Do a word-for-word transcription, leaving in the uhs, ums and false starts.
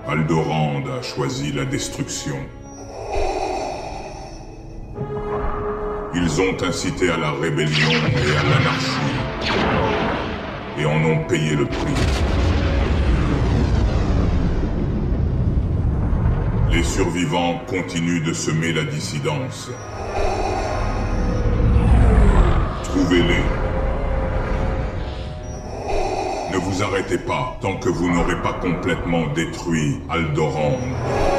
Aldorand a choisi la destruction. Ils ont incité à la rébellion et à l'anarchie, et en ont payé le prix. Les survivants continuent de semer la dissidence. Trouvez-les. Ne vous arrêtez pas tant que vous n'aurez pas complètement détruit Aldorand.